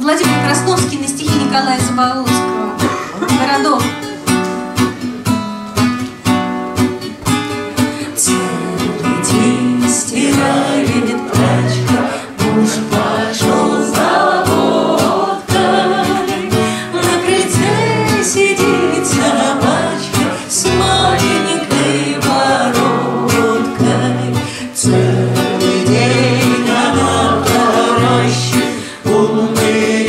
Владимир Красновский на стихи Николая Заболоцкого. «Городок». Целый день стирает прачка, муж пошел за водкой. На крыльце сидит собачка с маленькой бородкой. Целый день она таращит умные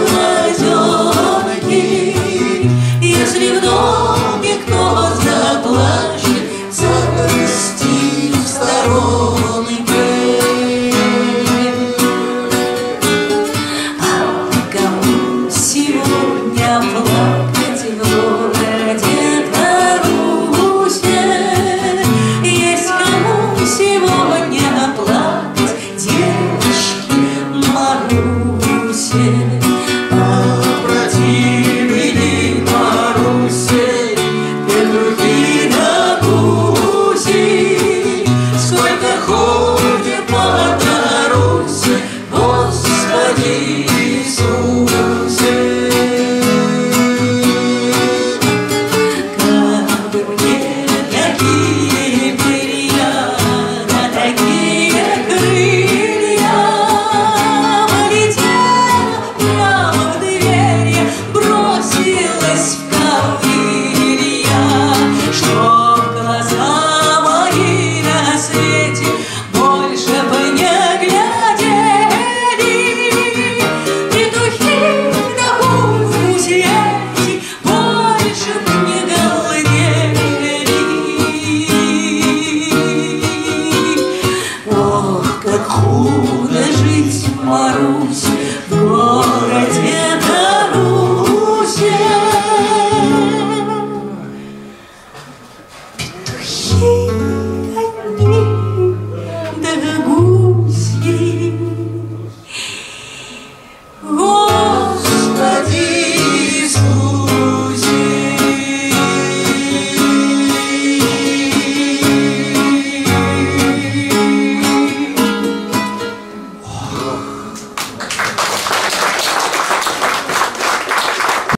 глазенки. Если в доме кто заплачет, загрусти в сторонке. А кому сегодня плакать в городе Тарусе? Есть кому сегодня плакать девочке Марусе? А противили Марусе петухи на гуси. Сколько ходит по Тарусе, Господи Иисусе. Как бы мне такие перья, да такие крылья, полетела прямо в дверь, бросилась в ковырья, чтоб глаза мои на свете больше бы не глядели. Петухи на гуси эти больше бы не галдели. Ох, как худо жить, Марусь, в городе